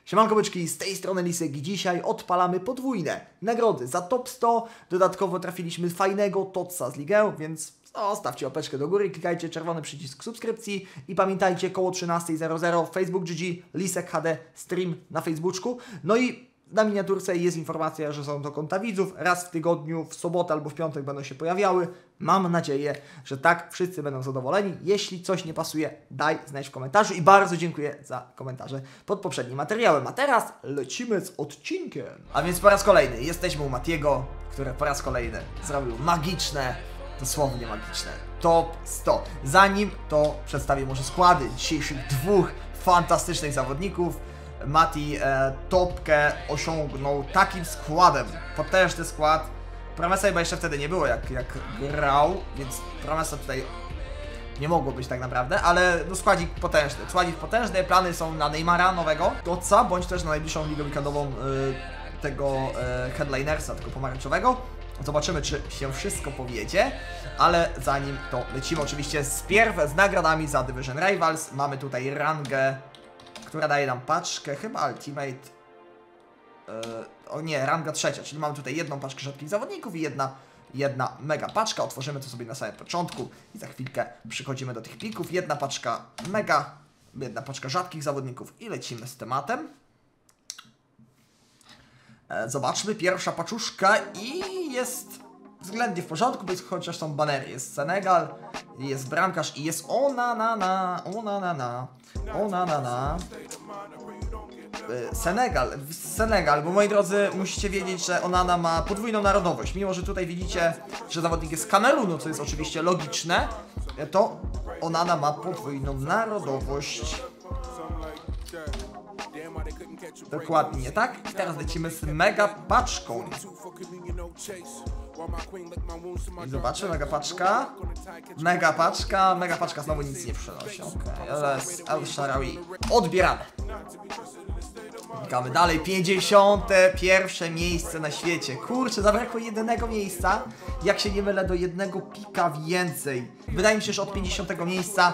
Siemanko byczki, z tej strony Lisek i dzisiaj odpalamy podwójne nagrody za top 100. Dodatkowo trafiliśmy fajnego Totsa z ligę, więc zostawcie łapeczkę do góry, klikajcie czerwony przycisk subskrypcji i pamiętajcie, koło 13:00 Facebook GG, Lisek HD stream na Facebooku. No i na miniaturce jest informacja, że są to konta widzów. Raz w tygodniu, w sobotę albo w piątek będą się pojawiały. Mam nadzieję, że tak wszyscy będą zadowoleni. Jeśli coś nie pasuje, daj znać w komentarzu i bardzo dziękuję za komentarze pod poprzednim materiałem. A teraz lecimy z odcinkiem. A więc po raz kolejny jesteśmy u Matiego, który po raz kolejny zrobił magiczne, dosłownie magiczne top 100. Zanim to przedstawię może składy dzisiejszych dwóch fantastycznych zawodników. Mati topkę osiągnął takim składem, potężny skład. Promesa chyba jeszcze wtedy nie było jak grał, więc Promesa tutaj nie mogło być tak naprawdę, ale no składzik potężny, plany są na Neymara nowego, Totsa, bądź też na najbliższą ligę weekendową tego headlinersa, tego pomarańczowego. Zobaczymy, czy się wszystko powiedzie, ale zanim to lecimy oczywiście z nagrodami za Division Rivals. Mamy tutaj rangę, która daje nam paczkę, chyba Ultimate, o nie, ranga trzecia, czyli mamy tutaj jedną paczkę rzadkich zawodników i jedna mega paczka. Otworzymy to sobie na samym początku i za chwilkę przychodzimy do tych plików. Jedna paczka mega, jedna paczka rzadkich zawodników i lecimy z tematem. Zobaczmy, pierwsza paczuszka i jest względnie w porządku, bo chociaż są banery. Jest Senegal, jest bramkarz i jest Onana. Senegal, bo moi drodzy, musicie wiedzieć, że Onana ma podwójną narodowość. Mimo że tutaj widzicie, że zawodnik jest z Kamerunu, co jest oczywiście logiczne, to Onana ma podwójną narodowość. Dokładnie, tak? I teraz lecimy z mega paczką. I zobaczmy, mega paczka znowu nic nie przynosi. El Shaarawy odbierane. Klikamy dalej, 51. miejsce na świecie. Kurczę, zabrakło jednego miejsca. Jak się nie mylę, do jednego pika więcej. Wydaje mi się, że od 50. miejsca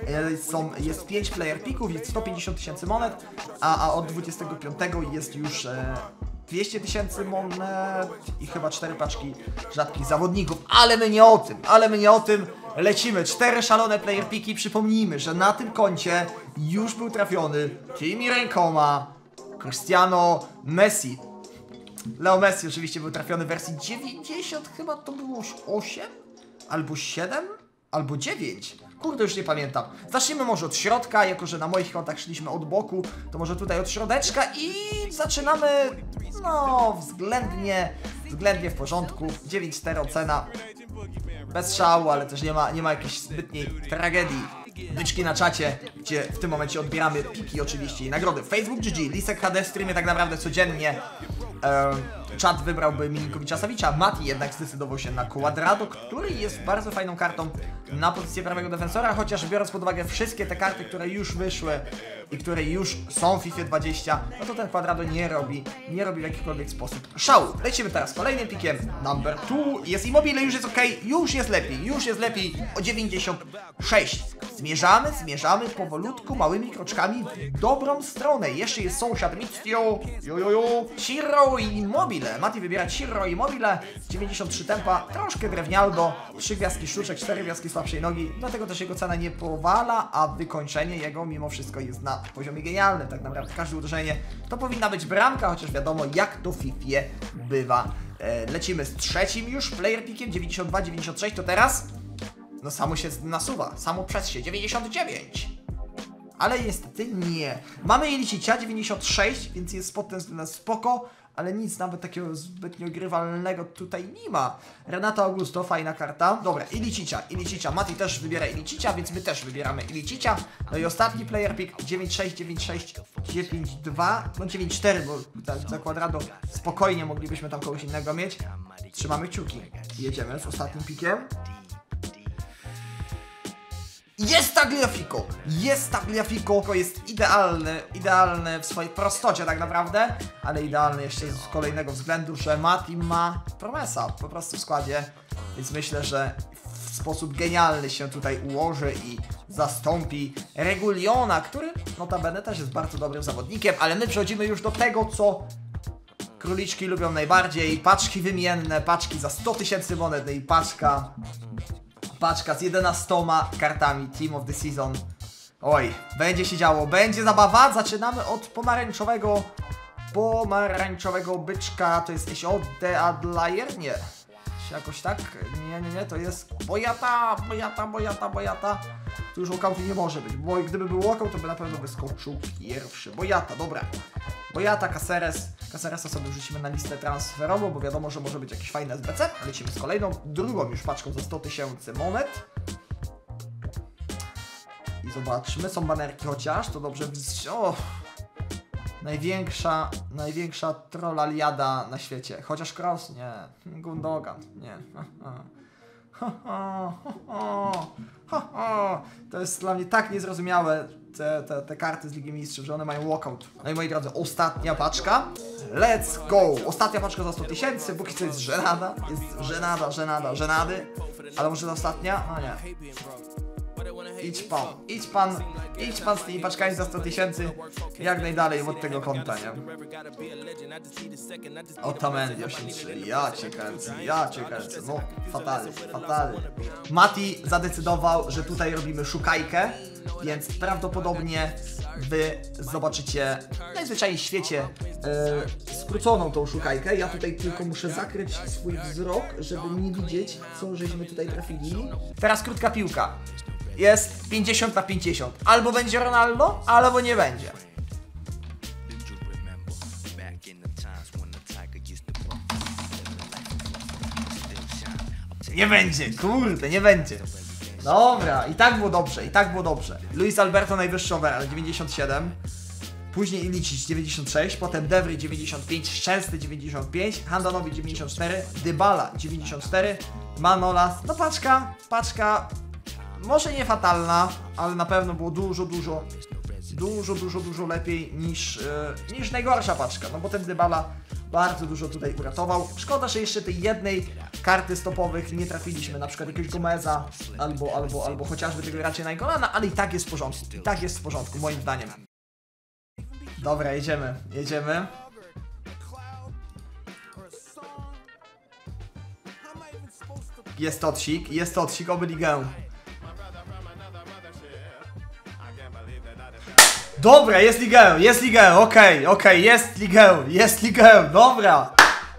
jest 5 player pików, jest 150 000 monet, a od 25 jest już 200 000 monet i chyba 4 paczki rzadkich zawodników. Ale my nie o tym. Lecimy, 4 szalone player piki. Przypomnijmy, że na tym koncie już był trafiony tymi rękoma Cristiano Messi. Leo Messi oczywiście był trafiony w wersji 90, chyba to było 8, albo 7, albo 9. Kurde, już nie pamiętam. Zacznijmy może od środka, jako że na moich kontach szliśmy od boku, to może tutaj od środeczka i zaczynamy, no, względnie w porządku. 9,4 ocena. Bez szału, ale też nie ma jakiejś zbytniej tragedii. Byczki na czacie, gdzie w tym momencie odbieramy piki oczywiście i nagrody. Facebook GG, Lisek HD streamie tak naprawdę codziennie. Czat wybrałby Milinkovicia-Savicza, Mati jednak zdecydował się na Cuadrado, który jest bardzo fajną kartą na pozycję prawego defensora, chociaż biorąc pod uwagę wszystkie te karty, które już wyszły i które już są w FIFA 20, no to ten Cuadrado nie robi w jakikolwiek sposób szału. Lecimy teraz kolejnym pikiem, number 2, jest Immobile, już jest ok, już jest lepiej, o 96. Zmierzamy powolutku, małymi kroczkami w dobrą stronę. Jeszcze jest sąsiad Mizio, Ciro i Immobile. Mati wybiera Ciro i Immobile, 93 tempa, troszkę drewnialdo, 3 gwiazdki sztuczek, 4 gwiazdki słabszej nogi, dlatego też jego cena nie powala, a wykończenie jego mimo wszystko jest na poziomie genialnym. Tak naprawdę każde uderzenie to powinna być bramka, chociaż wiadomo jak to w FIFA bywa. Lecimy z trzecim już player pickiem, 92-96, to teraz no samo się nasuwa, samo przez się, 99. Ale niestety nie. Mamy Ilicicia, 96, więc jest pod tym względem spoko, ale nic nawet takiego zbytnio grywalnego tutaj nie ma. Renato Augusto, fajna karta. Dobra, Ilicicia. Mati też wybiera Ilicicia, więc my też wybieramy Ilicicia. No i ostatni player pick, 96, 96, 92, no 94, bo za Cuadrado spokojnie moglibyśmy tam kogoś innego mieć. Trzymamy kciuki. Jedziemy z ostatnim pickiem. Jest Tagliafico, jest idealny w swojej prostocie tak naprawdę, ale idealny jeszcze z kolejnego względu, że Mati ma Promesa po prostu w składzie, więc myślę, że sposób genialny się tutaj ułoży i zastąpi Reguliona, który notabene też jest bardzo dobrym zawodnikiem, ale my przechodzimy już do tego, co króliczki lubią najbardziej. Paczki wymienne, paczki za 100 000 monet, no i paczka z 11 kartami Team of the Season. Oj, będzie się działo, będzie zabawa. Zaczynamy od pomarańczowego byczka. To jest Ode Adlayer? Nie. Jakoś tak? Nie, to jest Boyata. Tu już walkoutu nie może być, bo gdyby był walkout, to by na pewno wyskoczył pierwszy. Boyata, dobra. Boyata, Caceresa sobie wrzucimy na listę transferową, bo wiadomo, że może być jakieś fajne SBC. Lecimy z kolejną, drugą już paczką za 100 000 monet. I zobaczmy, są banerki chociaż, to dobrze. O! Największa trollaliada na świecie. Chociaż Cross? Nie. Gundogan? Nie. To jest dla mnie tak niezrozumiałe, te karty z Ligi Mistrzów, że one mają walkout. No i moi drodzy, ostatnia paczka. Let's go! Ostatnia paczka za 100 000, póki co jest żenada. Jest żenady. Ale może ta ostatnia? No nie. Idź pan z tymi paczkami za 100 000 jak najdalej od tego konta, nie? Otamendi 83, ja cię kręcę, no fatalnie. Mati zadecydował, że tutaj robimy szukajkę, więc prawdopodobnie wy zobaczycie najzwyczajniej w świecie skróconą tą szukajkę. Ja tutaj tylko muszę zakryć swój wzrok, żeby nie widzieć, co żeśmy tutaj trafili. Teraz krótka piłka. Jest 50 na 50. Albo będzie Ronaldo, albo nie będzie. Nie będzie, kurde, nie będzie. Dobra, i tak było dobrze. Luis Alberto najwyższy overall, 97. Później Ilicic 96, potem Devry 95, Szczęsny 95, Handanowi 94, Dybala 94, Manolas, no paczka. Może nie fatalna, ale na pewno było dużo lepiej niż najgorsza paczka, no bo ten Dybala bardzo dużo tutaj uratował. Szkoda, że jeszcze tej jednej karty stopowych nie trafiliśmy, na przykład jakiegoś Gomeza albo chociażby tego raczej Naingolana, ale i tak jest w porządku, moim zdaniem. Dobra, jedziemy. Jest tocik, oby ligę. Dobra, jest ligę, okej, jest ligę, dobra.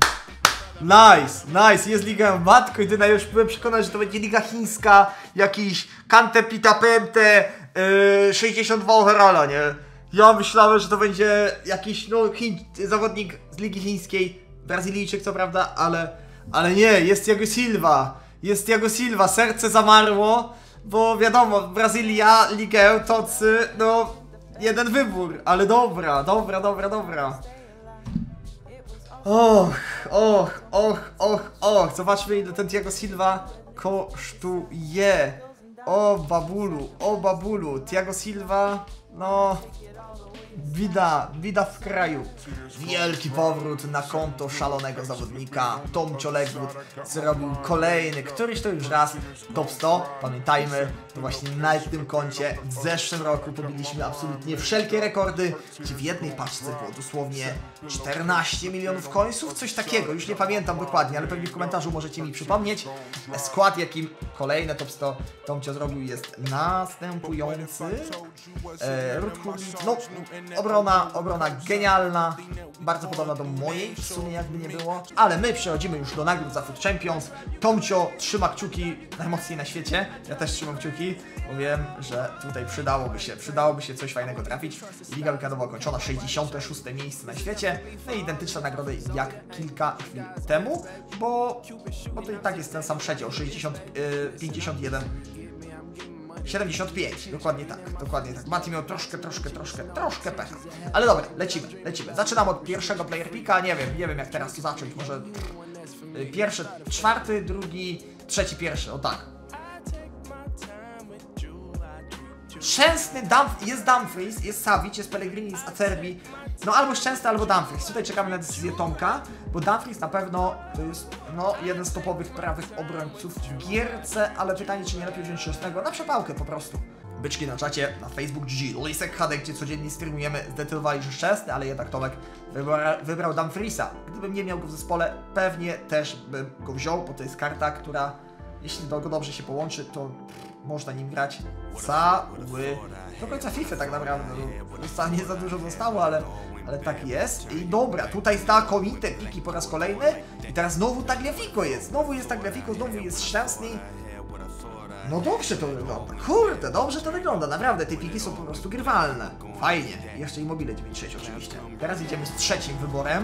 Nice, jest ligę. Matko jedyna, już byłem przekonany, że to będzie liga chińska, jakiś Kante Pitapente, 62 overalla, nie? Ja myślałem, że to będzie jakiś, zawodnik z ligi chińskiej, Brazylijczyk co prawda, ale nie, jest Thiago Silva, serce zamarło, bo wiadomo, Brazylia, ligę, tocy, no, jeden wybór, ale dobra. Zobaczmy, ile ten Thiago Silva kosztuje. O babulu, Thiago Silva, no... Bida w kraju. Wielki powrót na konto szalonego zawodnika. Tomcio Legwood zrobił kolejny, któryś to już raz top 100. Pamiętajmy, to właśnie na tym koncie w zeszłym roku pobiliśmy absolutnie wszelkie rekordy, gdzie w jednej paczce było dosłownie 14 milionów końców, coś takiego. Już nie pamiętam dokładnie, ale pewnie w komentarzu możecie mi przypomnieć. Skład, jakim kolejne top 100 Tomcio zrobił, jest następujący. No, obrona genialna, bardzo podobna do mojej, w sumie jakby nie było. Ale my przechodzimy już do nagród za Food Champions. Tomcio trzyma kciuki najmocniej na świecie. Ja też trzymam kciuki, bo wiem, że tutaj przydałoby się coś fajnego trafić. Liga weekendowa ukończona, 66 miejsce na świecie. No i identyczne nagrody jak kilka chwil temu, bo to i tak jest ten sam przedział, 51. 75, dokładnie tak. Mati miał troszkę pecha. Ale dobra, lecimy. Zaczynamy od pierwszego player picka, nie wiem jak teraz to zacząć, może pierwszy, czwarty, drugi, trzeci, pierwszy, o tak. Szczęsny jest Dumfries, jest Savic, jest Pellegrini, jest Acerbi. No albo Szczęsny, albo Dumfries. Tutaj czekamy na decyzję Tomka, bo Dumfries na pewno to jest no, jeden z topowych prawych obrońców w gierce, ale pytanie, czy nie lepiej wziąć Szczęsnego na przepałkę po prostu. Byczki na czacie, na Facebook GG, Lisek HD, gdzie codziennie streamujemy, zdecydowali, że Szczęsny, ale jednak Tomek wybrał Dumfriesa. Gdybym nie miał go w zespole, pewnie też bym go wziął, bo to jest karta, która, jeśli go dobrze się połączy, to można nim grać do końca FIFA tak naprawdę. No, nie za dużo zostało, ale tak jest. I dobra, tutaj znakomite piki po raz kolejny. I teraz znowu Tagliafico jest. Znowu jest Tagliafico, znowu jest Szczęsny. No dobrze to wygląda. Kurde, dobrze to wygląda. Naprawdę, te piki są po prostu grywalne. Fajnie. Jeszcze Immobile 96 oczywiście. Teraz idziemy z trzecim wyborem.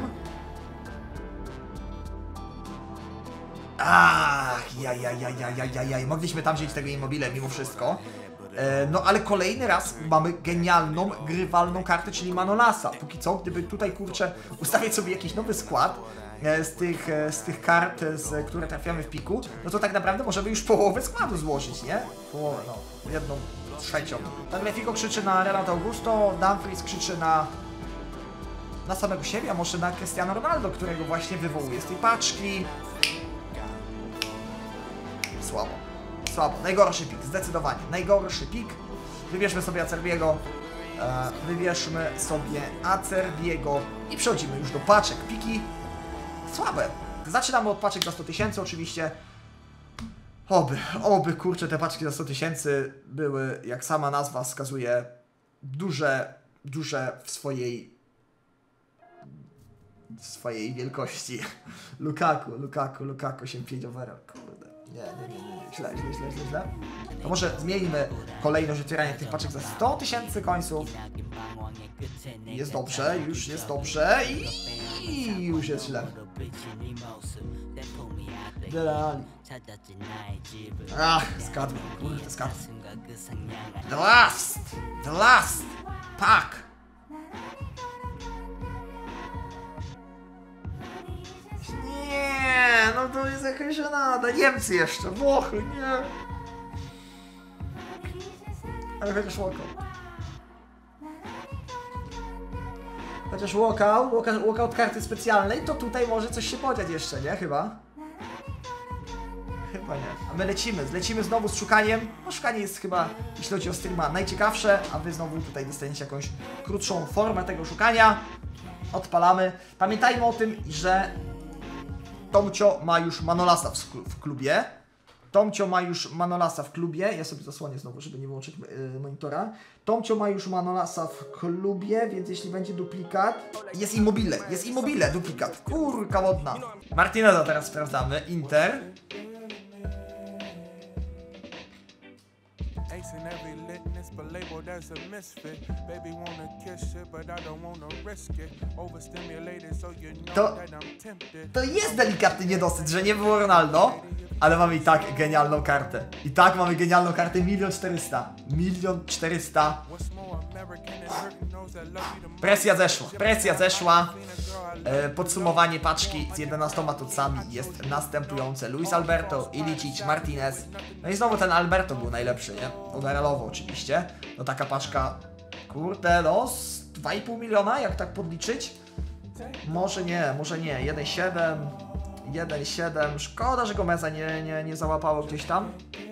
Ach, jaj. Mogliśmy tam wziąć tego Immobile mimo wszystko. No ale kolejny raz mamy genialną, grywalną kartę, czyli Manolasa. Póki co, gdyby tutaj, kurczę, ustawiać sobie jakiś nowy skład z tych kart, które trafiamy w piku, no to tak naprawdę możemy już połowę składu złożyć, nie? Połowę, no, 1/3. Tagliafico krzyczy na Renato Augusto, Dumfries krzyczy na samego siebie, a może na Cristiano Ronaldo, którego właśnie wywołuje z tej paczki. Słabo. Najgorszy pik, zdecydowanie. Najgorszy pik. Wybierzmy sobie Acerbiego. I przechodzimy już do paczek. Piki słabe. Zaczynamy od paczek za 100 000 oczywiście. Oby kurczę, te paczki za 100 000 były, jak sama nazwa wskazuje, duże w swojej wielkości. Lukaku, 85 overall. Kurde. Nie. Źle. To może zmienimy kolejność otwierania tych paczek za 100 000 końców. Jest dobrze, już jest dobrze i już jest źle. Delali. Ach, skadłem, kurde, skadłem. The last pack. Nie, no to jest jakaś żenada. Niemcy jeszcze, Włochy, nie. Ale chociaż walkout karty specjalnej, to tutaj może coś się podziać jeszcze, nie? Chyba nie. A my lecimy znowu z szukaniem. No szukanie jest chyba, jeśli chodzi o streama, najciekawsze, a wy znowu tutaj dostaniecie jakąś krótszą formę tego szukania. Odpalamy. Pamiętajmy o tym, że Tomcio ma już Manolasa w klubie. Ja sobie zasłonię znowu, żeby nie wyłączyć monitora. Tomcio ma już Manolasa w klubie, więc jeśli będzie duplikat... Jest Immobile, duplikat. Kurka wodna. Martineza teraz sprawdzamy. Inter. To jest delikatny niedosyt, że nie było Ronaldo, ale mamy i tak genialną kartę. 1 400 000. Presja zeszła. Podsumowanie paczki z 11 tucami jest następujące. Luis Alberto, Ilicic, Martinez. No i znowu ten Alberto był najlepszy, nie? Overallowo oczywiście. No taka paczka, kurde, no z 2,5 miliona, jak tak podliczyć. Może nie. 1,7. Szkoda, że Gomeza nie załapało gdzieś tam.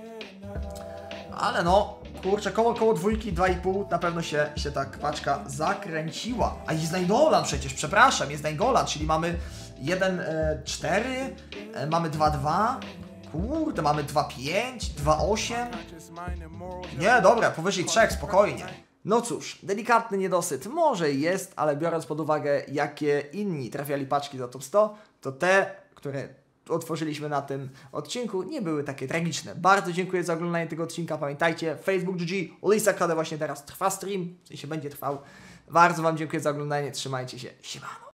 Ale no, kurczę, koło dwójki, 2,5 na pewno się tak paczka zakręciła. A jest Nainggolan przecież, przepraszam, jest Nainggolan, czyli mamy 1,4, mamy 2,2. Kurde, mamy 2,5, 2,8. Nie, dobra, powyżej 3, spokojnie. No cóż, delikatny niedosyt może jest, ale biorąc pod uwagę, jakie inni trafiali paczki za top 100, to te, które otworzyliśmy na tym odcinku, nie były takie tragiczne. Bardzo dziękuję za oglądanie tego odcinka. Pamiętajcie, Facebook GG, Lisek HD właśnie teraz trwa stream, w sensie będzie trwał. Bardzo Wam dziękuję za oglądanie, trzymajcie się, siemano.